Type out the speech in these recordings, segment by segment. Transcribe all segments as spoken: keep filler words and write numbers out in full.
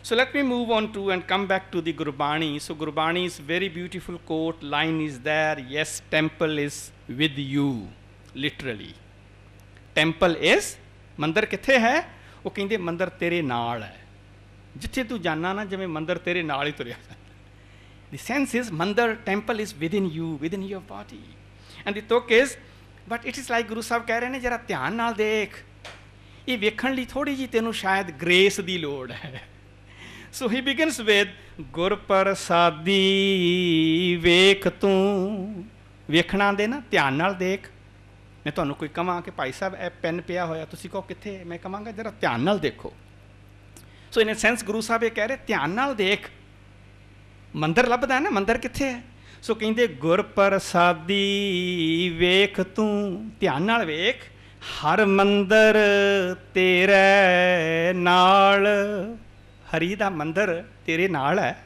So let me move on to and come back to the Gurbani. So Gurbani's very beautiful quote, line is there, yes, temple is with you, literally. Temple is, mandir kithe hai? वो कहते मंदिर तेरे नाल है जिथे तू जाना ना जिवें मंदिर तेरे नाल ही तुरिया the sense is mandir temple is within you, within your body. And the talk is, but it is like Guru Sahib कह रहे हैं जरा ध्यान नाल देख ये वेखण लई थोड़ी जी तेनू शायद ग्रेस दी लोड़ है. So he begins with गुर प्रसादी वेख तू वेखना दे ना ध्यान नाल देख. मैं तुहानू कोई कहां कि भाई साहब ए पेन पिया होया तुसीं कहो कित्थे मैं कहांगा जरा ध्यान नाल देखो. सो इन ए सेंस गुरु साहब ये कह रहे ध्यान नाल देख मंदिर लभदा है ना मंदिर कित्थे है. सो कहंदे गुर प्रसादी वेख तू ध्यान नाल वेख हर मंदिर तेरे नाल हरी दा मंदिर तेरे नाल है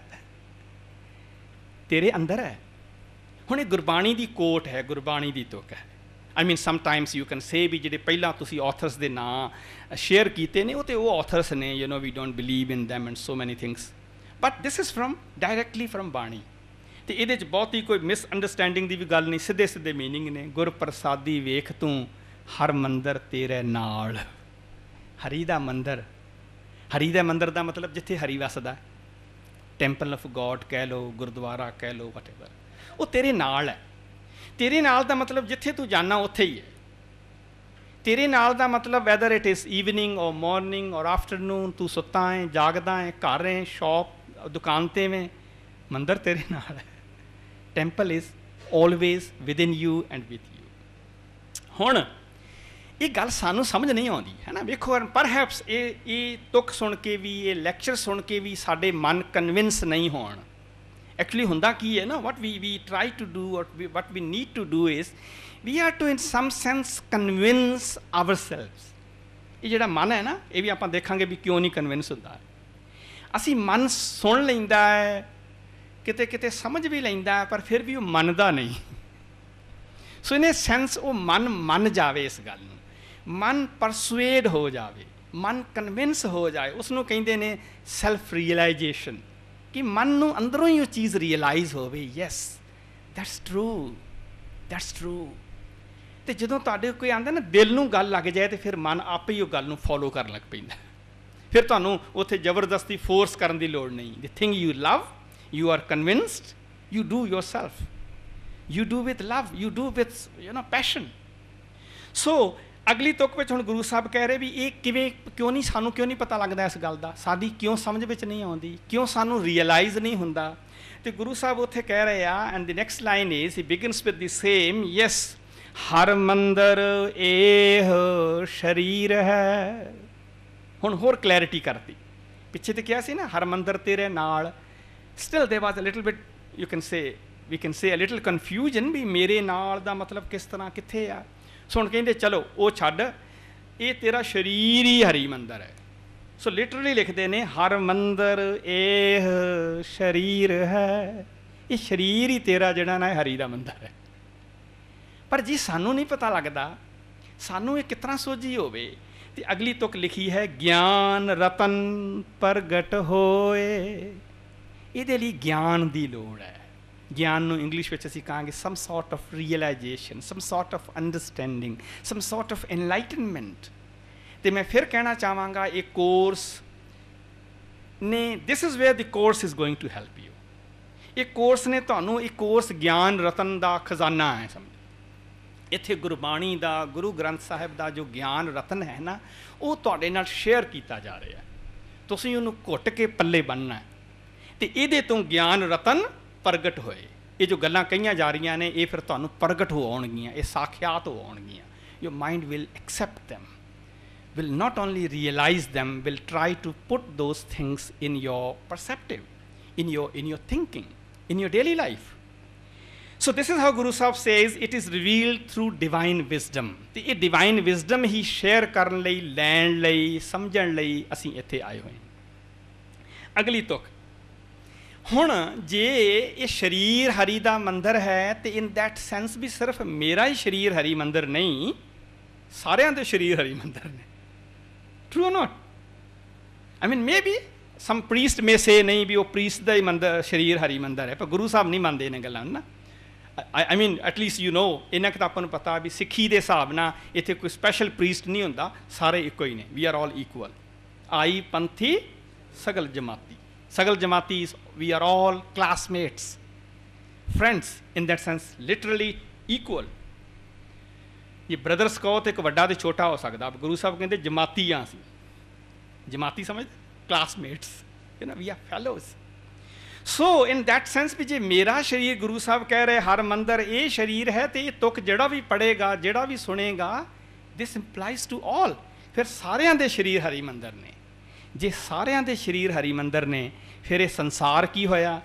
तेरे अंदर है. हुण गुरबाणी दी कोट है गुरबाणी दी तुक है. I mean sometimes you can say भी जिहड़े पहला तुसी authors दे नाम शेयर कीते ने वो ते वो authors ने you know we don't believe in them and so many things but this is from directly from बाणी ते इहदे च बहुत ही कोई misunderstanding दी भी गल नहीं सीधे सीधे meaning ने. गुर प्रसादी वेख तू हर मंदिर तेरे नाल हरी दा मंदिर हरी दा मंदिर दा मतलब जिथे हरी वसदा टेंपल ऑफ गॉड कह लो गुरुद्वारा कह लो वटेवर वो तेरे नाल है. तेरे नाल दा मतलब जिथे तू जाना उत्थे ही है. तेरे नाल दा मतलब वैदर इट इज़ ईवनिंग और मॉर्निंग और आफ्टरनून तू सुता है जागदा है घर है शॉप दुकान ते में मंदिर तेरे नाल है. Temple is always with in you and with you. हुण ये गल सानू समझ नहीं आती है ना. वेखो परहैप्स ये ये तुक सुन के भी ये लैक्चर सुन के भी साडे मन कन्विंस नहीं होण. Actually ਹੁੰਦਾ ਕੀ ਹੈ ਨਾ what we we try to do or we, what we need to do is we are to in some sense convince ourselves. ਇਹ ਜਿਹੜਾ ਮਨ ਹੈ ਨਾ ਇਹ ਵੀ ਆਪਾਂ ਦੇਖਾਂਗੇ ਵੀ ਕਿਉਂ ਨਹੀਂ ਕਨਵਿੰਸ ਹੁੰਦਾ. ਅਸੀਂ ਮਨ ਸੁਣ ਲੈਂਦਾ ਹੈ ਕਿਤੇ ਕਿਤੇ ਸਮਝ ਵੀ ਲੈਂਦਾ ਪਰ ਫਿਰ ਵੀ ਉਹ ਮੰਨਦਾ ਨਹੀਂ. ਸੋ ਇਨ ਅ ਸੈਂਸ ਉਹ ਮਨ ਮੰਨ ਜਾਵੇ ਇਸ ਗੱਲ ਨੂੰ ਮਨ ਪਰਸੂਏਡ ਹੋ ਜਾਵੇ ਮਨ ਕਨਵਿੰਸ ਹੋ ਜਾਏ ਉਸ ਨੂੰ ਕਹਿੰਦੇ ਨੇ ਸੈਲਫ ਰੀਅਲਾਈਜੇਸ਼ਨ कि मन नूं अंदरों ही वो चीज़ रियलाइज़ होवे yes that's true that's true. तो जदों तुहाडे कोई आंदा ना दिल नूं गल लग जाए तो फिर मन आपे ही वो गल नूं फॉलो करन लग पैंदा. फिर तुहानूं उत्थे जबरदस्ती फोर्स करन दी लोड़ नहीं. The thing you love you are convinced you do yourself you do with love you do with you know passion. So अगली तुक विच हुण गुरु साहब कह रहे भी ये किवें क्यों नहीं सानू क्यों नहीं पता लगता इस गल का साडी क्यों समझ विच नहीं आउंदी क्यों सानू रियलाइज़ नहीं हुंदा. तो गुरु साहब उत्थे कह रहे आ and the next line is he begins with the same yes हर मंदिर एह शरीर है. हुण होर क्लैरिटी करती पिछे तो क्या सी ना हर मंदिर तेरे नाल still there was a little bit you can say we can say a little confusion भी मेरे नाल दा मतलब किस तरह कित्थे आ. सो हुण कहंदे चलो वो छड्ड ये तेरा शरीर ही हरी मंदिर है. सो लिटरली लिखते ने हर मंदिर एह शरीर है ये शरीर ही तेरा जिहड़ा ना हरी दा मंदिर है. पर जी सानू नहीं पता लगता सानू ये कितना सोझी होवे. ते अगली तुक लिखी है ज्ञान रतन प्रगट होए. इहदे लई ज्ञान दी लोड़ है. ज्ञान नूं इंग्लिश विच असीं कहांगे some sort of realisation some sort of understanding some sort of enlightenment. तो मैं फिर कहना चाहांगा एक कोर्स ने this is where the course is going to help you. एक कोर्स ने तुहानूं एक कोर्स ज्ञान रतन दा खजाना है समझ. इत्थे गुरबाणी दा गुरु ग्रंथ साहिब दा जो ज्ञान रतन है ना वो तुहाडे नाल शेयर कीता जा रहा है. तुसीं उहनूं घुट के पल्ले बनना है. तो इहदे तों ज्ञान रतन प्रगट होए. ये जो गल्लां कहीआं जा रही ने ये फिर तुहानूं प्रगट हो आउणगीआं ये साख्यात हो आउणगीआं. Your mind will accept them will not only realize them will try to put those things in your perceptive in your in your thinking in your daily life. So this is how Guru Sahib says it is revealed through divine wisdom. The ये divine wisdom ही share करन लई लैण लई समझण लई असीं इत्थे आए होए. अगली तुक हुण जे ये शरीर हरी दा मंदिर है तो इन दैट सेंस भी सिर्फ मेरा ही शरीर हरी मंदिर नहीं सारियां दे शरीर हरी मंदिर ने. True or not? I mean maybe some priest may say नहीं भी वो priest ਦਾ ਹੀ ਮੰਦਰ ਸ਼ਰੀਰ ਹਰੀ ਮੰਦਰ ਹੈ, ਪਰ ਗੁਰੂ ਸਾਹਿਬ ਨਹੀਂ ਮੰਨਦੇ ਇਹਨਾਂ ਗੱਲਾਂ ਨਾ। I mean at least you know ਇਹਨਾਂ ਕੁ ਤਾਂ ਆਪਾਂ ਨੂੰ ਪਤਾ ਵੀ ਸਿੱਖੀ ਦੇ ਹਿਸਾਬ ਨਾਲ ਇੱਥੇ ਕੋਈ ਸਪੈਸ਼ਲ ਪ੍ਰੀਸਟ ਨਹੀਂ ਹੁੰਦਾ, ਸਾਰੇ ਇੱਕੋ ਹੀ ਨੇ। ਵੀ ਆਰ ਆਲ ਇਕੁਅਲ, ਆਈ ਪੰਥੀ ਸਗਲ ਜਮਾਤੀ, ਸਗਲ ਜਮਾਤੀ we are all classmates, friends in that sense, literally equal। ये ब्रदर्स कहो तो एक वड्डा तो छोटा हो सकता, गुरु साहब कहते जमाती हाँ, जमाती समझ, classmates, you know we are fellows. So in that sense भी जे मेरा शरीर गुरु साहब कह रहे हर मंदिर ये शरीर है, तो ये तुक जड़ा भी पढ़ेगा जड़ा भी सुनेगा, दिस इंप्लाइज टू ऑल। फिर सारिਆਂ ਦੇ शरीर हरी मंदिर ने, जे सारिਆਂ ਦੇ शरीर हरी मंदिर ने, फिर ये संसार की होया,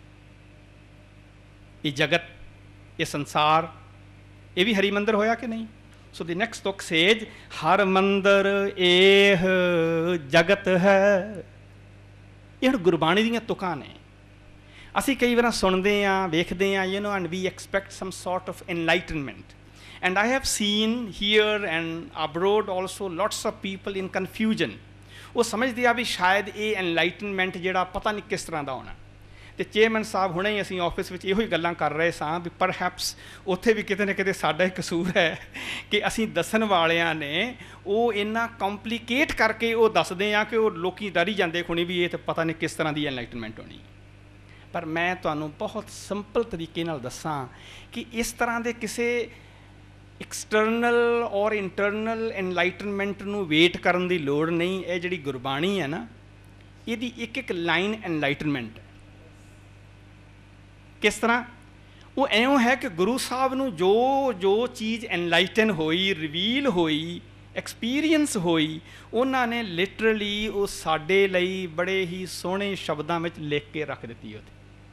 ये जगत, ये संसार, ये भी हरी मंदिर होया कि नहीं। सो द नेक्स्ट तुक सेज हर मंदिर एह जगत है। ये हुण गुरबाणी दीयां तुकां ने, ਅਸੀਂ ਕਈ ਵਾਰ ਸੁਣਦੇ ਹਾਂ, ਵੇਖਦੇ ਹਾਂ, you know, and we expect some sort of enlightenment, and I have seen here and abroad also lots of people in confusion. ਉਹ ਸਮਝਦੇ ਆ ਵੀ ਸ਼ਾਇਦ ਇਹ ਐਨਲਾਈਟਨਮੈਂਟ ਜਿਹੜਾ ਪਤਾ ਨਹੀਂ ਕਿਸ ਤਰ੍ਹਾਂ ਦਾ ਹੋਣਾ। ਅਤੇ ਚੇਅਰਮੈਨ ਸਾਹਿਬ ਹੁਣੇ ਹੀ ਅਸੀਂ ਆਫਿਸ ਵਿੱਚ ਇਹੋ ਹੀ ਗੱਲਾਂ ਕਰ ਰਹੇ ਸਾਂ ਵੀ ਪਰਹੈਪਸ ਉੱਥੇ ਵੀ ਕਿਤੇ ਨਾ ਕਿਤੇ ਸਾਡਾ ਹੀ ਕਸੂਰ ਹੈ ਕਿ ਅਸੀਂ ਦੱਸਣ ਵਾਲਿਆਂ ਨੇ ਉਹ ਇੰਨਾ ਕੰਪਲੀਕੇਟ ਕਰਕੇ ਉਹ ਦੱਸਦੇ ਹਾਂ ਕਿ ਉਹ ਲੋਕੀ ਡਰ ਹੀ ਜਾਂਦੇ ਖੁਣੀ ਵੀ ਇਹ ਤਾਂ ਪਤਾ ਨਹੀਂ ਕਿਸ ਤਰ੍ਹਾਂ ਦੀ ਐਨਲਾਈਟਨਮੈਂਟ ਹੋਣੀ। पर मैं तुहानूं बहुत सिंपल तरीके नाल दसां कि इस तरह के किसी एक्सटर्नल और इंटरनल एनलाइटनमेंट नूं वेट करन दी लोड़ नहीं। ये जिहड़ी गुरबाणी है ना, इहदी एक एक लाइन एनलाइटनमेंट है। किस तरह? वो इउं है कि गुरु साहब नूं जो जो चीज़ एनलाइटन होई, रिवील होई, एक्सपीरियंस होई, उन्हां ने लिटरली वो साडे लई बड़े ही सोहणे शब्दां विच लिख के रख दित्ती उत्थे।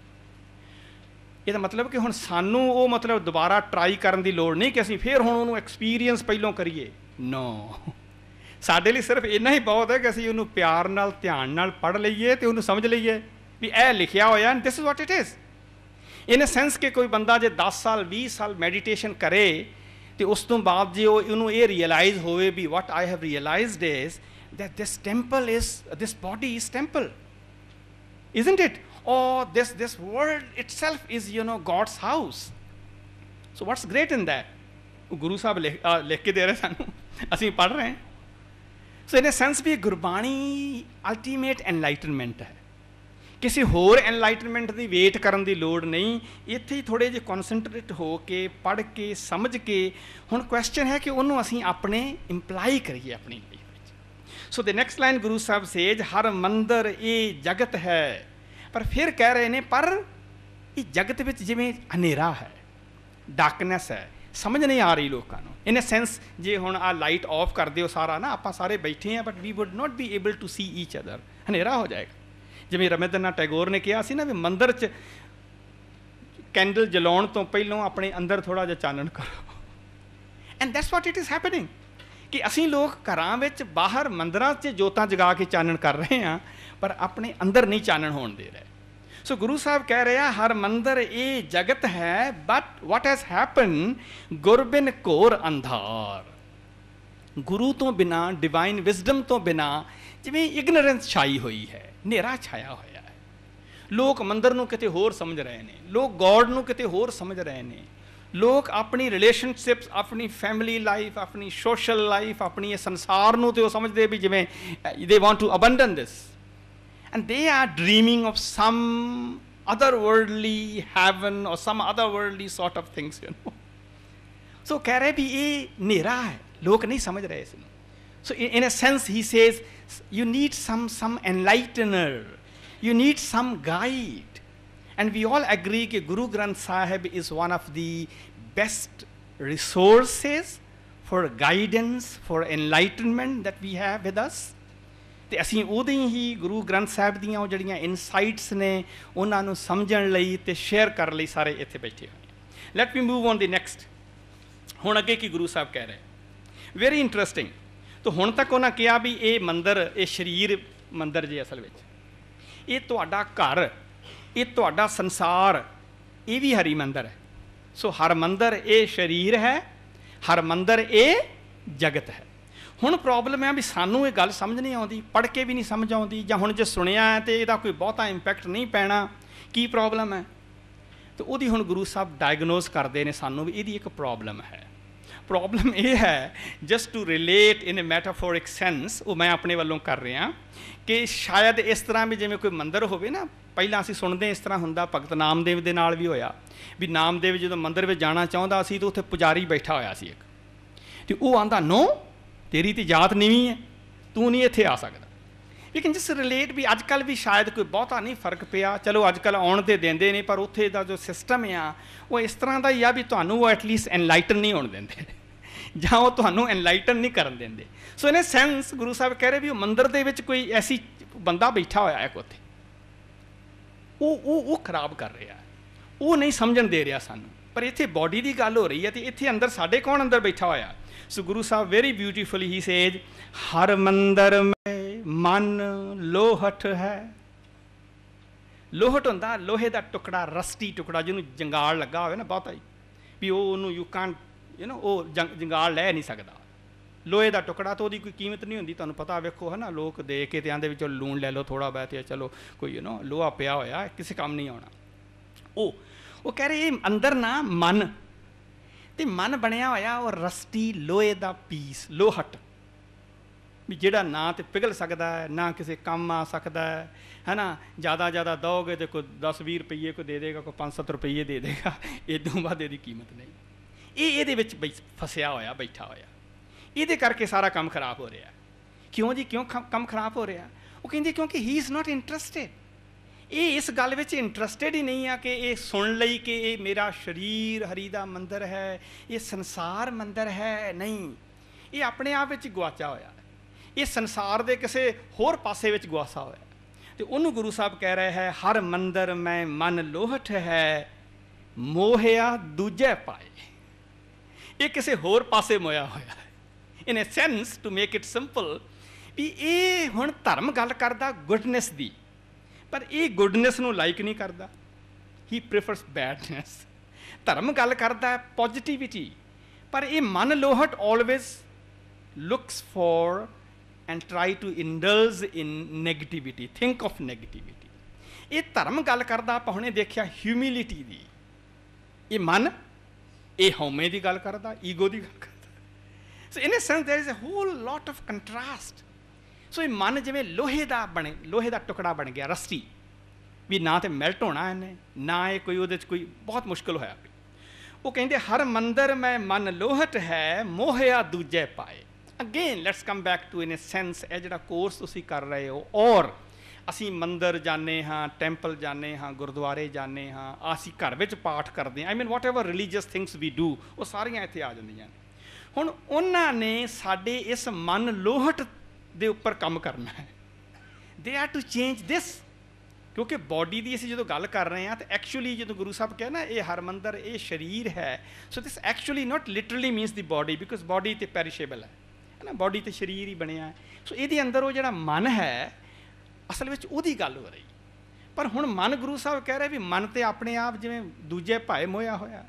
ਇਹਦਾ मतलब कि हुण सानू वो मतलब दोबारा ट्राई करन दी लोड़ नहीं कि असीं फिर हुण उहनूं एक्सपीरियंस पहलों करिए। नो, साडे लई सिर्फ इन्ना ही बहुत है कि असीं उहनूं प्यार नाल ध्यान नाल पढ़ लईए ते उहनूं समझ लईए भी ਇਹ लिखिया होया and this is what it is. In a sense कि कोई बंदा जे दस साल बीस साल मैਡੀਟੇਸ਼ਨ करे तो उस तो बाद जे उहनूं ये रियलाइज़ होवे भी what I have realised is that this temple is, this body is temple, isn't it? Or this this world itself is, you know, God's house. So what's great in that? Guru Sahib लिख के दे रहे सानू, असीं पढ़ रहे हैं। So in a sense भी Gurbani ultimate enlightenment है, किसी होर एनलाइटनमेंट की वेट करन दी लोड़ नहीं। इत्थे ही थोड़े जे कॉन्सनट्रेट हो के पढ़ के समझ के हुण क्वेश्चन है कि उन्होंने असीं अपने इंप्लाई करिए अपनी लाइफ में। सो द नेक्स्ट लाइन गुरु साहब सेज हर मंदिर ये जगत है, पर फिर कह रहे हैं पर ये जगत में जिमें हनेरा है, डार्कनेस है, समझ नहीं आ रही लोगों को। इन अ सेंस जे हुण आ लाइट ऑफ कर दो सारा ना, आप सारे बैठे हैं but we would not be able to see each other, हनेरा हो जाएगा। जिवें रविंद्रनाथ टैगोर ने कहा सी ना भी मंदिर च कैंडल जलाउण तो पहलों अपने अंदर थोड़ा जिहा चानण करो, and that's what it is happening कि असीं लोग घरां विच बाहर मंदिरां च जोतां जगा के चानण कर रहे हैं पर अपने अंदर नहीं चानण होण दे रहे। सो गुरु साहब कह रहे हैं हर मंदिर ये जगत है, बट वट हैज़ हैपन गुरबिन घोर अंधार। गुरु तो बिना, डिवाइन विजडम तो बिना जिवें इगनोरेंस छाई हुई है, हनेरा छाया होया है। लोग मंदिर नूं किते होर समझ रहे हैं, लोग गॉड नूं किते होर समझ रहे हैं, लोग अपनी रिलेशनशिप्स, अपनी फैमिली लाइफ, अपनी सोशल लाइफ, अपनी संसार नूं ते समझते भी जिवें they want to abandon this, and they are dreaming of some otherworldly heaven or some otherworldly sort of things, you know. So कह रहे भी ये हनेरा है, लोग नहीं समझ रहे इसमें। So in a sense he says you need some some enlightener, you need some guide, and we all agree that Guru Granth Sahib is one of the best resources for guidance, for enlightenment that we have with us। ਤੇ ਅਸੀਂ ਉਹਦੇ ਹੀ ਗੁਰੂ ਗ੍ਰੰਥ ਸਾਹਿਬ ਦੀਆਂ ਉਹ ਜਿਹੜੀਆਂ insights ਨੇ ਉਹਨਾਂ ਨੂੰ ਸਮਝਣ ਲਈ ਤੇ ਸ਼ੇਅਰ ਕਰਨ ਲਈ ਸਾਰੇ ਇੱਥੇ ਬੈਠੇ ਹੋਏ। Let me move on the next. ਹੁਣ ਅੱਗੇ ਕੀ ਗੁਰੂ ਸਾਹਿਬ ਕਹਿ ਰਹੇ, ਵੈਰੀ ਇੰਟਰਸਟਿੰਗ। ਤਾਂ ਹੁਣ ਤੱਕ ਉਹਨਾਂ ਕਿਹਾ ਵੀ ਇਹ ਮੰਦਰ, ਇਹ ਸਰੀਰ ਮੰਦਰ ਜੇ ਅਸਲ ਵਿੱਚ ਇਹ ਤੁਹਾਡਾ ਘਰ, ਇਹ ਤੁਹਾਡਾ ਸੰਸਾਰ, ਇਹ ਵੀ ਹਰੀ ਮੰਦਰ ਹੈ। ਸੋ ਹਰ ਮੰਦਰ ਇਹ ਸਰੀਰ ਹੈ, ਹਰ ਮੰਦਰ ਇਹ ਜਗਤ ਹੈ। ਹੁਣ ਪ੍ਰੋਬਲਮ ਹੈ ਵੀ ਸਾਨੂੰ ਇਹ ਗੱਲ ਸਮਝ ਨਹੀਂ ਆਉਂਦੀ, ਪੜ੍ਹ ਕੇ ਵੀ ਨਹੀਂ ਸਮਝ ਆਉਂਦੀ, ਜਾਂ ਹੁਣ ਜੇ ਸੁਣਿਆ ਹੈ ਤੇ ਇਹਦਾ ਕੋਈ ਬਹੁਤਾ ਇੰਪੈਕਟ ਨਹੀਂ ਪੈਣਾ, ਕੀ ਪ੍ਰੋਬਲਮ ਹੈ? ਤੇ ਉਹਦੀ ਹੁਣ ਗੁਰੂ ਸਾਹਿਬ ਡਾਇਗਨੋਜ਼ ਕਰਦੇ ਨੇ ਸਾਨੂੰ ਵੀ ਇਹਦੀ ਇੱਕ ਪ੍ਰੋਬਲਮ ਹੈ। ਪ੍ਰੋਬਲਮ ਇਹ ਹੈ, just to relate in a metaphoric sense, ਉਹ ਮੈਂ ਆਪਣੇ ਵੱਲੋਂ ਕਰ ਰਿਹਾ, ਕਿ ਸ਼ਾਇਦ ਇਸ ਤਰ੍ਹਾਂ ਵੀ ਜਿਵੇਂ ਕੋਈ ਮੰਦਰ ਹੋਵੇ ਨਾ, ਪਹਿਲਾਂ ਅਸੀਂ ਸੁਣਦੇ ਇਸ ਤਰ੍ਹਾਂ ਹੁੰਦਾ, ਭਗਤ ਨਾਮਦੇਵ ਦੇ ਨਾਲ ਵੀ ਹੋਇਆ ਵੀ ਨਾਮਦੇਵ ਜਦੋਂ ਮੰਦਰ ਵਿੱਚ ਜਾਣਾ ਚਾਹੁੰਦਾ ਸੀ ਤਾਂ ਉੱਥੇ ਪੁਜਾਰੀ ਬੈਠਾ ਹੋਇਆ ਸੀ ਇੱਕ, ਅਤੇ ਉਹ ਆਂਦਾ ਨੋ, ਤੇਰੀ ਤਾਂ ਜਾਤ ਨੀਵੀਂ ਹੈ, ਤੂੰ ਨਹੀਂ ਇੱਥੇ ਆ ਸਕਦਾ। ਲੇਕਿਨ ਜਿਸ ਰਿਲੇਟ ਵੀ ਅੱਜ ਕੱਲ੍ਹ ਵੀ ਸ਼ਾਇਦ ਕੋਈ ਬਹੁਤਾ ਨਹੀਂ ਫਰਕ ਪਿਆ, ਚਲੋ ਅੱਜ ਕੱਲ੍ਹ ਆਉਣ ਤੇ ਦਿੰਦੇ ਨੇ, ਪਰ ਉੱਥੇ ਦਾ ਜੋ ਸਿਸਟਮ ਆ ਉਹ ਇਸ ਤਰ੍ਹਾਂ ਦਾ ਹੀ ਆ ਵੀ ਤੁਹਾਨੂੰ ਉਹ ਐਟਲੀਸਟ ਐਨਲਾਈਟਨ ਨਹੀਂ ਹੋਣ ਦਿੰਦੇ ਜਾਂ ਉਹ ਤੁਹਾਨੂੰ ਐਨਲਾਈਟਨ ਨਹੀਂ ਕਰਨ ਦਿੰਦੇ। ਸੋ in a sense Guru Sahib ਕਹਿ ਰਹੇ ਵੀ ਉਹ ਮੰਦਰ ਦੇ ਵਿੱਚ ਕੋਈ ਐਸੀ ਬੰਦਾ ਬੈਠਾ ਹੋਇਆ ਹੈ ਉੱਥੇ, ਉਹ ਉਹ ਉਹ ਖਰਾਬ ਕਰ ਰਿਹਾ, ਉਹ ਨਹੀਂ ਸਮਝਣ ਦੇ ਰਿਹਾ ਸਾਨੂੰ। ਪਰ ਇੱਥੇ ਬੋਡੀ ਦੀ ਗੱਲ ਹੋ ਰਹੀ ਹੈ, ਅਤੇ ਇੱਥੇ ਅੰਦਰ ਸਾਡੇ ਕੌਣ ਅੰਦਰ ਬੈਠਾ ਹੋਇਆ? ਸੋ ਗੁਰੂ ਸਾਹਿਬ ਵੈਰੀ ਬਿਊਟੀਫੁਲੀ ਹੀ ਸੇਜ, ਹਰ ਮੰਦਰ ਮੈਂ ਮਨ ਲੋਹਟ ਹੈ। ਲੋਹਟ ਹੁੰਦਾ ਲੋਹੇ ਦਾ ਟੁਕੜਾ, ਰਸਟੀ ਟੁਕੜਾ, ਜਿਹਨੂੰ ਜੰਗਾਲ ਲੱਗਾ ਹੋਵੇ ਨਾ ਬਹੁਤਾ ਹੀ, ਵੀ ਉਹ ਉਹਨੂੰ ਯੂ ਕਾਂਟ ਯੂ ਨੋ ਉਹ ਜੰਗ ਜੰਗਾਲ ਲੈ ਨਹੀਂ ਸਕਦਾ। ਲੋਹੇ ਦਾ ਟੁਕੜਾ ਤਾਂ ਉਹਦੀ ਕੋਈ ਕੀਮਤ ਨਹੀਂ ਹੁੰਦੀ, ਤੁਹਾਨੂੰ ਪਤਾ ਵੇਖੋ ਹੈ ਨਾ, ਲੋਕ ਦੇ ਕੇ ਤੇ ਆਂਦੇ ਵਿੱਚੋਂ ਲੂਣ ਲੈ ਲਓ ਥੋੜ੍ਹਾ ਬਹੁਤ, ਤੇ ਚਲੋ ਕੋਈ ਯੂ ਨੋ ਲੋਹਾ ਪਿਆ ਹੋਇਆ ਕਿਸੇ ਕੰਮ ਨਹੀਂ ਆਉਣਾ। ਉਹ ਉਹ ਕਹਿ ਰਹੇ ਇਹ ਅੰਦਰ ਨਾ ਮਨ, ਅਤੇ ਮਨ ਬਣਿਆ ਹੋਇਆ ਉਹ ਰਸਟੀ ਲੋਹੇ ਦਾ ਪੀਸ, ਲੋਹਟ, ਵੀ ਜਿਹੜਾ ਨਾ ਤਾਂ ਪਿਘਲ ਸਕਦਾ ਹੈ, ਨਾ ਕਿਸੇ ਕੰਮ ਆ ਸਕਦਾ ਹੈ, ਹੈ ਨਾ। ਜ਼ਿਆਦਾ ਜ਼ਿਆਦਾ ਦਓਗੇ ਤਾਂ ਕੋਈ ਦਸ ਵੀਹ ਰੁਪਈਏ ਕੋਈ ਦੇ ਦੇਗਾ, ਕੋਈ ਪੰਜ ਸੱਤ ਰੁਪਈਏ ਦੇ ਦੇਗਾ, ਇੱਦੋਂ ਬਾਅਦ ਇਹਦੀ ਕੀਮਤ ਨਹੀਂ। ਇਹ ਇਹਦੇ ਵਿੱਚ ਬਈ ਫਸਿਆ ਹੋਇਆ, ਬੈਠਾ ਹੋਇਆ, ਇਹਦੇ ਕਰਕੇ ਸਾਰਾ ਕੰਮ ਖਰਾਬ ਹੋ ਰਿਹਾ। ਕਿਉਂ ਜੀ, ਕਿਉਂ ਕੰਮ ਖਰਾਬ ਹੋ ਰਿਹਾ? ਉਹ ਕਹਿੰਦੇ ਕਿਉਂਕਿ ਹੀ ਇਜ਼ ਨਾਟ ਇੰਟਰਸਟਿਡ। ਇਹ ਇਸ ਗੱਲ ਵਿੱਚ ਇੰਟਰਸਟਿਡ ਹੀ ਨਹੀਂ ਆ ਕਿ ਇਹ ਸੁਣ ਲਈ ਕਿ ਇਹ ਮੇਰਾ ਸਰੀਰ ਹਰੀ ਦਾ ਮੰਦਰ ਹੈ, ਇਹ ਸੰਸਾਰ ਮੰਦਰ ਹੈ, ਨਹੀਂ। ਇਹ ਆਪਣੇ ਆਪ ਵਿੱਚ ਗੁਆਚਾ ਹੋਇਆ, ਇਹ ਸੰਸਾਰ ਦੇ ਕਿਸੇ ਹੋਰ ਪਾਸੇ ਵਿੱਚ ਗੁਆਚਾ ਹੋਇਆ। ਅਤੇ ਉਹਨੂੰ ਗੁਰੂ ਸਾਹਿਬ ਕਹਿ ਰਹੇ ਹੈ, ਹਰ ਮੰਦਰ ਮੈਂ ਮਨ ਲੋਹਟ ਹੈ, ਮੋਹਿਆ ਦੂਜੇ ਪਾਏ। ਇਹ ਕਿਸੇ ਹੋਰ ਪਾਸੇ ਮੋਇਆ ਹੋਇਆ ਹੈ। In a sense, to make it simple, ਵੀ ਇਹ ਹੁਣ ਧਰਮ ਗੱਲ ਕਰਦਾ ਗੁੱਡਨੈਸ ਦੀ, ਪਰ ਇਹ ਗੁੱਡਨੈਸ ਨੂੰ ਲਾਈਕ ਨਹੀਂ ਕਰਦਾ, ਹੀ ਪ੍ਰੀਫਰਸ ਬੈਡਨੈਸ। ਧਰਮ ਗੱਲ ਕਰਦਾ ਪੋਜ਼ੀਟਿਵਿਟੀ, ਪਰ ਇਹ ਮਨ ਲੋਹਟ always looks for and try to indulge in negativity, think of negativity. ਇਹ ਧਰਮ ਗੱਲ ਕਰਦਾ, ਆਪਾਂ ਹੁਣੇ ਦੇਖਿਆ ਹਿਊਮਿਲਿਟੀ ਦੀ। ਇਹ ਮਨ, ਇਹ ਹਉਮੈ ਦੀ ਗੱਲ ਕਰਦਾ, ਈਗੋ ਦੀ ਗੱਲ ਕਰਦਾ। So in a sense there is a whole lot of contrast. So ਇਹ ਮਨ ਜਿਵੇਂ ਲੋਹੇ ਦਾ ਬਣੇ, ਲੋਹੇ ਦਾ ਟੁਕੜਾ ਬਣ ਗਿਆ, ਰਸਟੀ, ਵੀ ਨਾ ਤਾਂ ਮੈਲਟ ਹੋਣਾ ਇਹਨੇ, ਨਾ ਇਹ ਕੋਈ ਉਹਦੇ 'ਚ ਕੋਈ ਬਹੁਤ ਮੁਸ਼ਕਿਲ ਹੋਇਆ ਪਈ। ਉਹ ਕਹਿੰਦੇ ਹਰ ਮੰਦਰ ਮੈਂ ਮਨ ਲੋਹਟ ਹੈ, ਮੋਹਿਆ ਦੂਜੇ ਪਾਏ। Again let's come back to in a sense, ਇਹ ਜਿਹੜਾ ਕੋਰਸ ਤੁਸੀਂ ਕਰ ਰਹੇ ਹੋ, ਔਰ ਅਸੀਂ ਮੰਦਰ ਜਾਂਦੇ ਹਾਂ, ਟੈਂਪਲ ਜਾਂਦੇ ਹਾਂ, ਗੁਰਦੁਆਰੇ ਜਾਂਦੇ ਹਾਂ, ਅਸੀਂ ਘਰ ਵਿੱਚ ਪਾਠ ਕਰਦੇ ਹਾਂ, I mean whatever religious things we do, ਉਹ ਸਾਰੀਆਂ ਇੱਥੇ ਆ ਜਾਂਦੀਆਂ ਨੇ। ਹੁਣ ਉਹਨਾਂ ਨੇ ਸਾਡੇ ਇਸ ਮਨ ਲੋਹਟ ਦੇ ਉੱਪਰ ਕੰਮ ਕਰਨਾ ਹੈ। They are to change this, ਕਿਉਂਕਿ ਬੋਡੀ ਦੀ ਅਸੀਂ ਜਦੋਂ ਗੱਲ ਕਰ ਰਹੇ ਹਾਂ ਤਾਂ ਐਕਚੁਅਲੀ ਜਦੋਂ ਗੁਰੂ ਸਾਹਿਬ ਕਿਹਾ ਨਾ ਇਹ ਹਰਮੰਦਰ, ਇਹ ਸਰੀਰ ਹੈ, so this actually not literally means the body, because body ਤਾਂ ਪੈਰੀਸ਼ੇਬਲ ਹੈ ਨਾ, ਬੋਡੀ ਤਾਂ ਸਰੀਰ ਹੀ ਬਣਿਆ ਹੈ। ਸੋ ਇਹਦੇ ਅੰਦਰ ਉਹ ਜਿਹੜਾ ਮਨ ਹੈ, ਅਸਲ ਵਿੱਚ ਉਹਦੀ ਗੱਲ ਹੋ ਰਹੀ। ਪਰ ਹੁਣ ਮਨ, ਗੁਰੂ ਸਾਹਿਬ ਕਹਿ ਰਹੇ ਵੀ ਮਨ ਤੇ ਆਪਣੇ ਆਪ ਜਿਵੇਂ ਦੂਜੇ ਭਾਏ ਮੋਇਆ ਹੋਇਆ।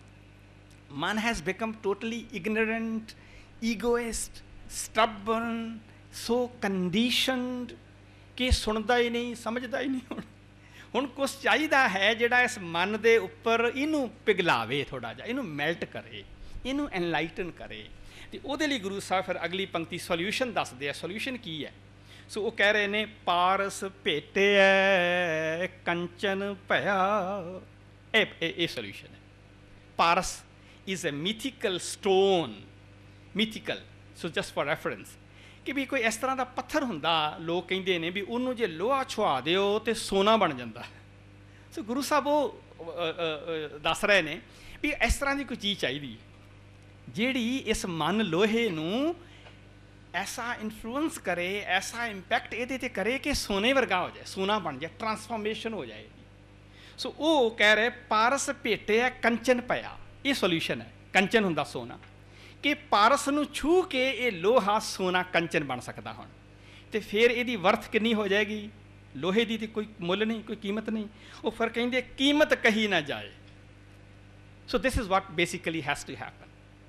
ਮਨ has become totally ignorant, egoist, stubborn, so conditioned ਕਿ ਸੁਣਦਾ ਹੀ ਨਹੀਂ, ਸਮਝਦਾ ਹੀ ਨਹੀਂ। ਹੁਣ ਹੁਣ ਕੁਛ ਚਾਹੀਦਾ ਹੈ ਜਿਹੜਾ ਇਸ ਮਨ ਦੇ ਉੱਪਰ ਇਹਨੂੰ ਪਿਘਲਾਵੇ, ਥੋੜ੍ਹਾ ਜਿਹਾ ਇਹਨੂੰ ਮੈਲਟ ਕਰੇ, ਇਹਨੂੰ ਐਨਲਾਈਟਨ ਕਰੇ। ਅਤੇ ਉਹਦੇ ਲਈ ਗੁਰੂ ਸਾਹਿਬ ਫਿਰ ਅਗਲੀ ਪੰਕਤੀ ਸੋਲਿਊਸ਼ਨ ਦੱਸਦੇ ਆ। ਸੋਲਿਊਸ਼ਨ ਕੀ ਹੈ? ਸੋ ਉਹ ਕਹਿ ਰਹੇ ਨੇ, ਪਾਰਸ ਭੇਟਿਐ ਕੰਚਨ ਭਇਆ। ਇਹ ਇਹ ਸੋਲਿਊਸ਼ਨ ਹੈ। Paras is a mythical stone, mythical, so just for reference, ਕਿ ਵੀ ਕੋਈ ਇਸ ਤਰ੍ਹਾਂ ਦਾ ਪੱਥਰ ਹੁੰਦਾ, ਲੋਕ ਕਹਿੰਦੇ ਨੇ ਵੀ ਉਹਨੂੰ ਜੇ ਲੋਹਾ ਛੁਆ ਦਿਓ ਤਾਂ ਸੋਨਾ ਬਣ ਜਾਂਦਾ। ਸੋ ਗੁਰੂ ਸਾਹਿਬ ਉਹ ਦੱਸ ਰਹੇ ਨੇ ਵੀ ਇਸ ਤਰ੍ਹਾਂ ਦੀ ਕੋਈ ਚੀਜ਼ ਚਾਹੀਦੀ ਜਿਹੜੀ ਇਸ ਮਨ ਲੋਹੇ ਨੂੰ ਐਸਾ ਇਨਫਲੂਐਂਸ ਕਰੇ, ਐਸਾ ਇੰਪੈਕਟ ਇਹਦੇ 'ਤੇ ਕਰੇ ਕਿ ਸੋਨੇ ਵਰਗਾ ਹੋ ਜਾਏ, ਸੋਨਾ ਬਣ ਜਾਏ, ਟਰਾਂਸਫਾਰਮੇਸ਼ਨ ਹੋ ਜਾਏ। ਸੋ ਉਹ ਕਹਿ ਰਹੇ ਪਾਰਸ ਭੇਟਿਆ ਕੰਚਨ ਪਿਆ। ਇਹ ਸੋਲਿਊਸ਼ਨ ਹੈ। ਕੰਚਨ ਹੁੰਦਾ ਸੋਨਾ, ਕਿ ਪਾਰਸ ਨੂੰ ਛੂਹ ਕੇ ਇਹ ਲੋਹਾ ਸੋਨਾ ਕੰਚਨ ਬਣ ਸਕਦਾ ਹੁਣ। ਅਤੇ ਫਿਰ ਇਹਦੀ ਵਰਥ ਕਿੰਨੀ ਹੋ ਜਾਏਗੀ? ਲੋਹੇ ਦੀ ਤਾਂ ਕੋਈ ਮੁੱਲ ਨਹੀਂ, ਕੋਈ ਕੀਮਤ ਨਹੀਂ। ਉਹ ਫਿਰ ਕਹਿੰਦੇ ਕੀਮਤ ਕਹੀ ਨਾ ਜਾਏ। So this is what basically has to happen.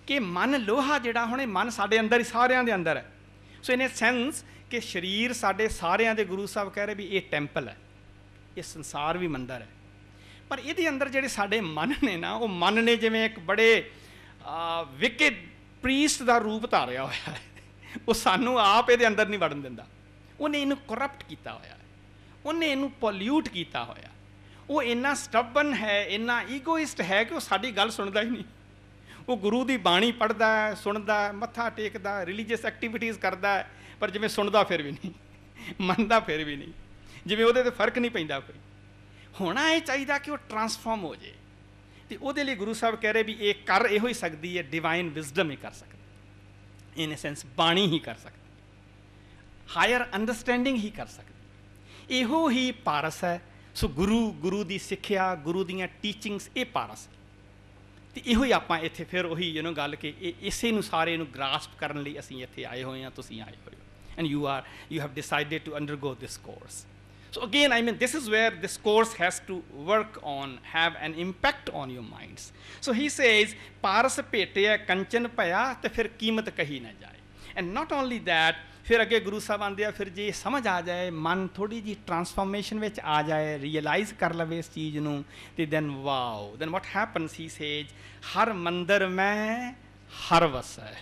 कि मन लोहा जिहड़ा हुणे मन साडे अंदर ही सारियां दे अंदर है। सो इन ए सेंस कि शरीर साडे सारियां दे गुरु साहब कह रहे भी ये टैंपल है, ये संसार भी मंदिर है, पर इहदे अंदर जिहड़े साडे मन ने ना, वो मन ने जिवें एक बड़े विकेड प्रीस्ट दा रूप धारिया होया है। वो सानू आप इहदे अंदर नहीं वड़न दिंदा, उन्हें इनू करप्ट किया होया, उन्हें इनू पोल्यूट किया होया। वो इन्ना स्टबन है, इन्ना ईगोइस्ट है कि वो साडी गल सुनदा ही नहीं। वो गुरु की बाणी पढ़दा है, सुनदा है, मत्था टेकदा, रिलीजियस एक्टिविटीज़ करदा है, पर जिवें सुनदा फिर भी नहीं, मनदा फिर भी नहीं, जिवें उहदे ते फर्क नहीं पैंदा कोई। होना ये चाहिए कि वो ट्रांसफॉर्म हो जाए, तो उहदे लई गुरु साहब कह रहे भी ये कर इहो ही सकदी है, डिवाइन विजडम ही कर सकदी, इन ए सेंस बाणी ही कर सकदी, हायर अंडरस्टैंडिंग ही कर सकदी, इहो ही पारस है। सो गुरु गुरु की सिक्ख्या, गुरु दीयां टीचिंग्स, ये पारस है। तो इहो ही आपां इत्थे फिर उही यू नो गल कि इसे नूं सारे नूं ग्रास्प करन लई असीं इत्थे आए होए हां, तुसीं आए होए हो, and you are you have decided to undergo this course. So again, I mean, this is where this course has to work on, have an impact on your minds. So he says, पारस भेटिया कंचन पया तो फिर कीमत कही ना जाए। And not only that, फिर अगे गुरु साहब आंदे आ, फिर जे समझ आ जाए, मन थोड़ी जी ट्रांसफॉर्मेशन विच आ जाए, रियलाइज कर लवे इस चीज़ नूं, ते then wow, then what happens? He says, हर मंदिर में हर वसै।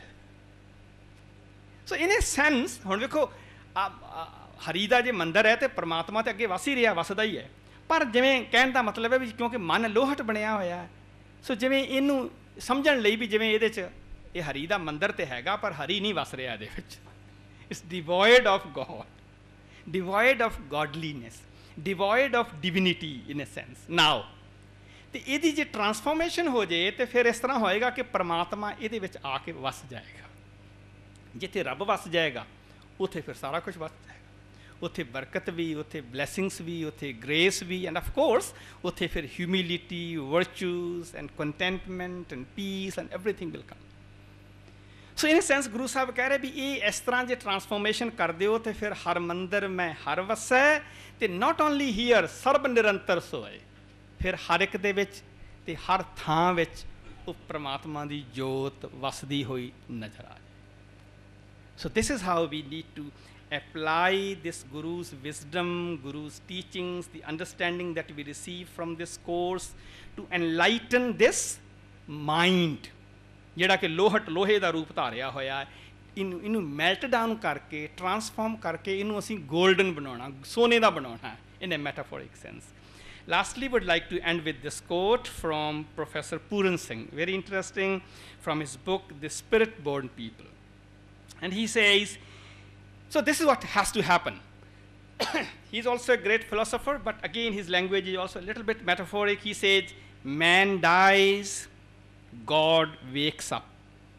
So in a sense, हुण देखो हरी का जो मंदिर है तो परमात्मा तो अगे वस ही रहा, वसदा ही है, पर जिमें कहने का मतलब है भी क्योंकि मन लोहट बनया होया है, सो जिमें इनू समझण लई भी जिमें इहदे च ये हरी का मंदिर तो हैगा, पर हरी नहीं वस रहा इहदे विच। It's devoid of God, devoid of godliness, devoid of divinity in a sense. Now तो इहदी जे ट्रांसफॉर्मेशन हो जाए तो फिर इस तरह होएगा कि परमात्मा इहदे विच आके वस जाएगा। जिथे रब वस जाएगा उत्थे फिर सारा कुछ वस जाएगा, उत्थे बरकत भी, उत्थे ब्लैसिंग्स भी, उत्थे ग्रेस भी, एंड ऑफ कोर्स उत्थे फिर humility, virtues and contentment and peace and everything will come. So in a sense Guru Sahib कह रहे भी ये इस तरह जे ट्रांसफॉर्मेशन कर दिओ तो फिर हर मंदिर में हर वसै, ते नॉट ओनली हीयर सर्ब निरंतर सोए, फिर हर एक दे विच ते हर थां विच वो परमात्मा दी जोत वसदी हुई नजर आ जाए। So this is how we need to apply this Guru's wisdom, Guru's teachings, the understanding that we receive from this course to enlighten this mind, जिहड़ा कि लोहट लोहे का रूप धारिया होया, इन इनू मेल्ट डाउन करके, ट्रांसफॉर्म करके इनू असीं गोल्डन बनाना, सोने का बनाना in a metaphoric sense. Lastly, would like to end with this quote from Professor Puran Singh, very interesting, from his book, The Spirit-Born People. And he says, so this is what has to happen. He's also a great philosopher, but again his language is also a little bit metaphoric. He says, man dies, God wakes up.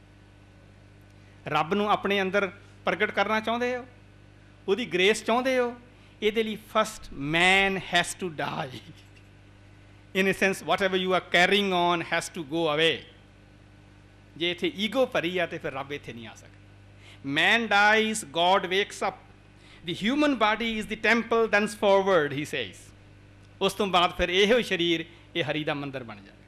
रब नूं अपने अंदर प्रगट करना चाहते हो, उहदी grace चाहते हो, इहदे लई first man has to die. In a sense, whatever you are carrying on has to go away. जे इत्थे ईगो भरी आ ते फिर रब इत्थे नहीं आ सकदा. Man dies, God wakes up. The human body is the temple thenceforward, he says. उस तो बाद फिर इहो शरीर ये हरि दा मंदिर बन जाए.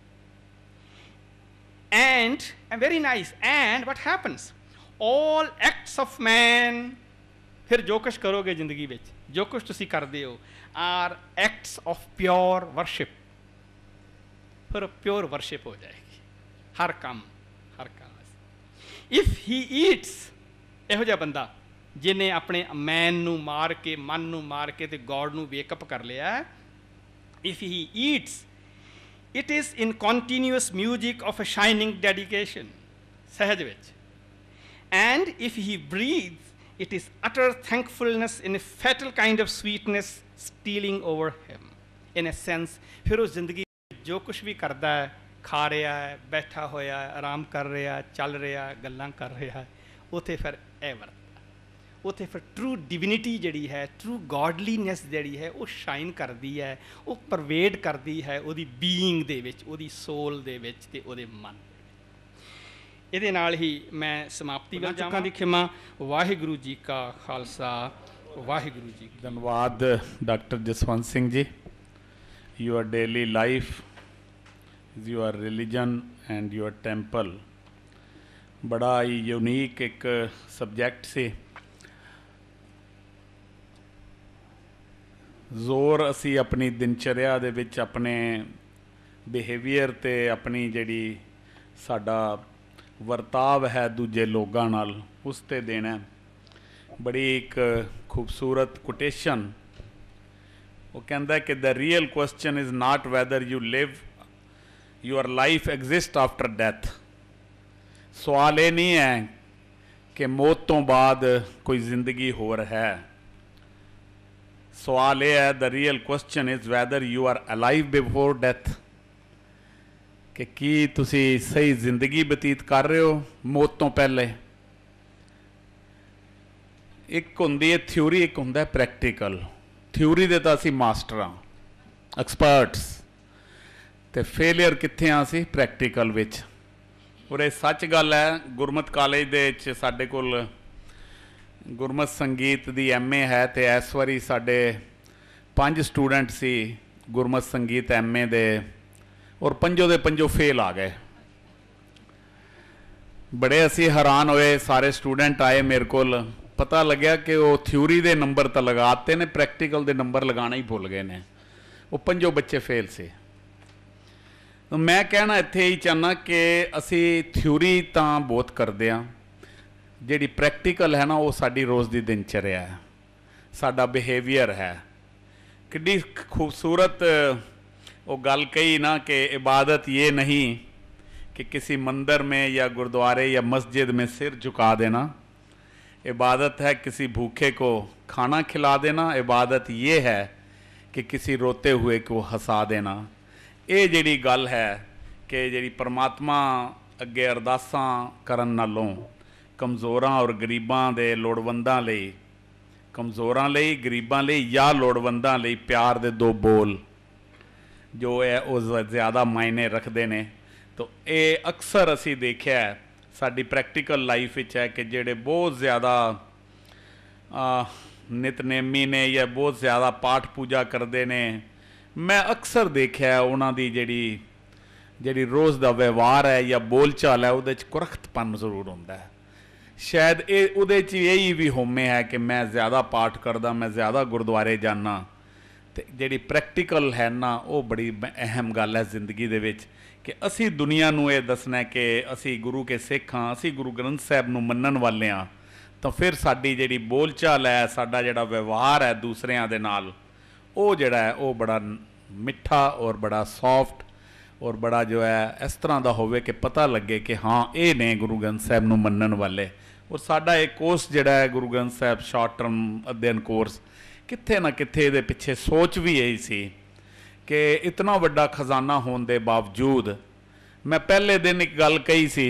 And, and very nice, and what happens? All acts of man, फिर जो कुछ करोगे जिंदगी विच, जो कुछ तुसी करदे हो, are acts of pure worship. फिर प्योर वर्शिप हो जाएगी, हर काम, हर काम. If he eats, ਇਹੋ ਜਿਹਾ ਬੰਦਾ ਜਿਹਨੇ ਆਪਣੇ ਮੈਨ ਨੂੰ ਮਾਰ ਕੇ, ਮਨ ਨੂੰ ਮਾਰ ਕੇ ਤੇ ਗੋਡ ਨੂੰ ਵੇਕਅਪ ਕਰ ਲਿਆ, if he eats, it is in continuous music of a shining dedication, ਸਹਿਜ ਵਿੱਚ. And if he breathes, it is utter thankfulness in a fatal kind of sweetness stealing over him. In a sense, ਫਿਰ ਉਹ ਜ਼ਿੰਦਗੀ ਜੋ ਕੁਛ ਵੀ ਕਰਦਾ ਹੈ, ਖਾ ਰਿਹਾ ਹੈ, ਬੈਠਾ ਹੋਇਆ ਹੈ, ਆਰਾਮ ਕਰ ਰਿਹਾ, ਚੱਲ ਰਿਹਾ, ਗੱਲਾਂ ਕਰ ਰਿਹਾ, ਉੱਥੇ ਫਿਰ ਇਹ ਵਰਤਦਾ, ਉੱਥੇ ਫਿਰ ਟਰੂ ਡਿਵਿਨਿਟੀ ਜਿਹੜੀ ਹੈ, ਟਰੂ ਗੋਡਲੀਨੈਸ ਜਿਹੜੀ ਹੈ, ਉਹ ਸ਼ਾਈਨ ਕਰਦੀ ਹੈ, ਉਹ ਪਰਵੇਡ ਕਰਦੀ ਹੈ ਉਹਦੀ ਬੀਇੰਗ ਦੇ ਵਿੱਚ, ਉਹਦੀ ਸੋਲ ਦੇ ਵਿੱਚ ਅਤੇ ਉਹਦੇ ਮਨ. ਇਹਦੇ ਨਾਲ ਹੀ ਮੈਂ ਸਮਾਪਤੀ ਵੱਲ ਚੁੱਕਾਂ ਦੀ ਖਿਮਾ. ਵਾਹਿਗੁਰੂ ਜੀ ਕਾ ਖਾਲਸਾ, ਵਾਹਿਗੁਰੂ ਜੀ. ਧੰਨਵਾਦ doctor Jaswant Singh ji. Your daily life is your religion and your temple. बड़ा ही यूनीक एक सबजैक्ट से जोर असी अपनी दिनचर्या दे विच अपने बिहेवियर ते अपनी जिहड़ी साडा वर्ताव है दूजे लोगां नाल उस ते देना। बड़ी एक खूबसूरत कोटेशन वो कहता है कि the real question is not whether you live your life exist after death. सवाल ये नहीं है कि मौत तो बाद कोई जिंदगी होर है। सवाल ये है the real question is whether you are alive before death, कि की तुसी सही जिंदगी बतीत कर रहे हो मौत तो पहले। एक होंदी है थ्योरी, एक होंदा है प्रैक्टिकल। थ्योरी दे तां असीं मास्टर हाँ, एक्सपर्ट्स, ते फेलियर कित्थे हाँ असीं प्रैक्टिकल विच। और ये सच गल है, गुरमत कॉलेज दे विच साडे कोल गुरमत संगीत दी एम ए है, तो इस वारी साडे पंज स्टूडेंट सी गुरमत संगीत एम ए दे, और पंजों दे पंजों फेल आ गए। बड़े असी हैरान होए, सारे स्टूडेंट आए मेरे कोल, पता लग्या कि वो थ्योरी दे नंबर तो लगाते ने, प्रैक्टिकल दे नंबर लगाना ही भुल गए ने। वो पंजों बच्चे फेल से। तो मैं कहना इत्थे ही चाहना कि असी थ्योरी तो बहुत करते हैं, जिहड़ी प्रैक्टिकल है ना वो साडी रोज़ की दिनचर्या है, साडा बिहेवियर है। किड्डी खूबसूरत वो गल कही ना कि इबादत ये नहीं कि किसी मंदिर में या गुरुद्वारे या मस्जिद में सिर झुका देना। इबादत है किसी भूखे को खाना खिला देना। इबादत ये है कि किसी रोते हुए को हंसा देना। ये जिहड़ी गल है कि जिहड़ी परमात्मा अगे अरदासां करन नालों कमज़ोरां और गरीबां दे लोड़वंदां लई, कमज़ोरां लई, गरीबां लई या लोड़वंदां लई प्यार दे दो बोल जो है वो ज़्यादा मायने रखते हैं। तो ये अक्सर असी देखा है साडी प्रैक्टिकल लाइफ विच है कि जेड़े बहुत ज़्यादा नितनेमी ने या बहुत ज़्यादा पाठ पूजा करते हैं, मैं अक्सर देखा है उन्हां दी जिहड़ी जिहड़ी रोज़ का व्यवहार है या बोल चाल है उहदे च कुरख्तपन जरूर होंदा है। शायद ये उहदे च यही भी होमे है कि मैं ज़्यादा पाठ करदा, मैं ज़्यादा गुरुद्वारे जाना। तो जिहड़ी प्रैक्टिकल है ना वो बड़ी अहम गल है जिंदगी दे विच कि असी दुनिया नूं ये दसना है कि असी गुरु के सिख हाँ, असी गुरु ग्रंथ साहब नूं मन्नण वाले हाँ। तो फिर साडी जिहड़ी बोल चाल है, साडा जिहड़ा व्यवहार है दूसरिਆਂ दे नाल, वो जिहड़ा है वो बड़ा मिठा और बड़ा सॉफ्ट और बड़ा जो है इस तरह का होवे कि पता लगे कि हाँ ये ने गुरु ग्रंथ साहब नूं मन्नण वाले। और साडा एक कोर्स जिहड़ा है गुरु ग्रंथ साहब शॉर्ट टर्म अध्ययन कोर्स, कित्थे ना कित्थे दे पिछे सोच भी यही सी कि इतना वड्डा खजाना होने के बावजूद, मैं पहले दिन एक गल कही सी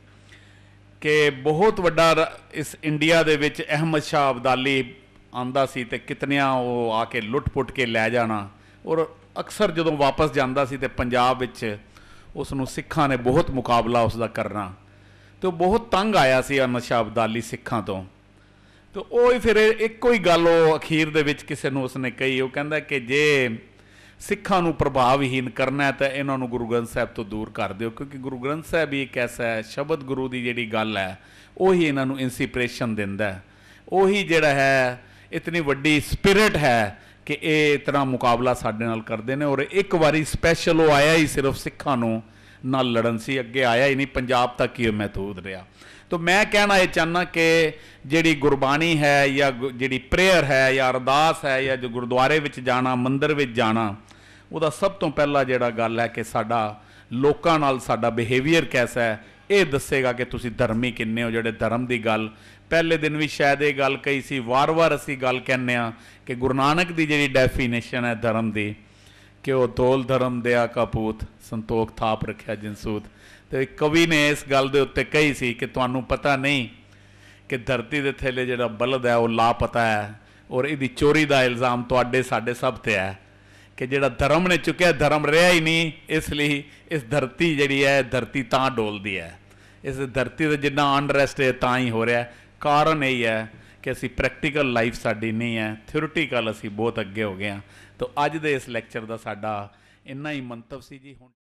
कि बहुत वड्डा इस इंडिया दे विच अहमद शाह अब्दाली आंदा सी ते कितनियां वो आके लुट पुट के लै जाना। और अक्सर जदों वापस जांदा सी ते पंजाब विच उसनूं सिखां ने बहुत मुकाबला उसका करना, तो बहुत तंग आया सी अहमद शाह अब्दाली सिखां तो। तो वो फिर एक ही गल अखीर दे विच किसी नूं उसने कही, वो कहंदा कि जे सिखां नूं प्रभावहीन करना है तो इन्हां नूं गुरु ग्रंथ साहब तो दूर कर दिओ, क्योंकि गुरु ग्रंथ साहब ही एक ऐसा है शब्द गुरु की जिहड़ी गल है वही इन्हां नूं इंस्पिरेशन दिंदा है। वही जिहड़ा है इतनी वड्डी स्पिरिट है कि ये इतना मुकाबला साडे नाल करदे ने। और एक बारी स्पैशल वो आया ही सिर्फ सिखां नूं नाल लड़न सी, अगे आया ही नहीं, पंजाब तक ही महदूद रहा। तो मैं कहना ये चाहना कि जिहड़ी गुरबाणी है या जिहड़ी प्रेयर है या अरदास है या जो गुरुद्वारे विच जाना, मंदिर विच जाना, उहदा सब तो पहला जिहड़ा गल है कि साडा लोकां नाल साडा बिहेवियर कैसा है, ये दसेगा कि तुसीं धर्मी किन्ने हो। जिहड़े धर्म की गल पहले दिन भी शायद ये गल कही सी, वार वार असीं गल कहने आ कि गुरु नानक की जिहड़ी डेफिनेशन है धर्म की कि वह तोल धर्म दया कपूत संतोख थाप रखिया जिनसूत। तो एक कवि ने इस गल के उत्ते कही सी कि तुहानूं पता नहीं कि धरती के थल्ले जिहड़ा बलद है वह लापता है, और इहदी चोरी का इल्ज़ाम तुहाडे साडे सब ते है कि जिहड़ा धर्म ने चुक्या धर्म रहा ही नहीं। इसलिए इस धरती जिहड़ी है धरती तां डोलदी है, इस धरती से जिन्ना अनरैस्ट है तां ही हो रहा है। कारण यही है कि असी प्रैक्टिकल लाइफ साडी नहीं है, थ्योरिटिकल असी बहुत अगे हो गए हैं। तो अज दे इस लैक्चर का साडा इन्ना ही मंतव सी जी। हुण